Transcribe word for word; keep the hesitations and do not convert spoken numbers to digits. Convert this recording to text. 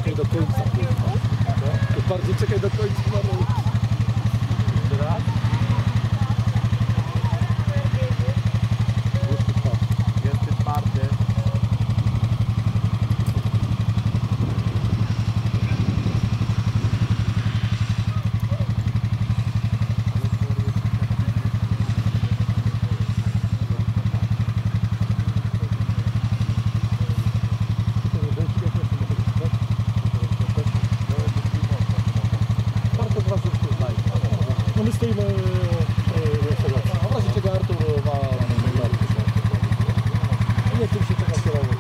czekaj do końca. To bardziej czekaj do końca. Raz. Jest czwarty. No my stoimy w razie czego Artur ma nie chcę się czekać kierować.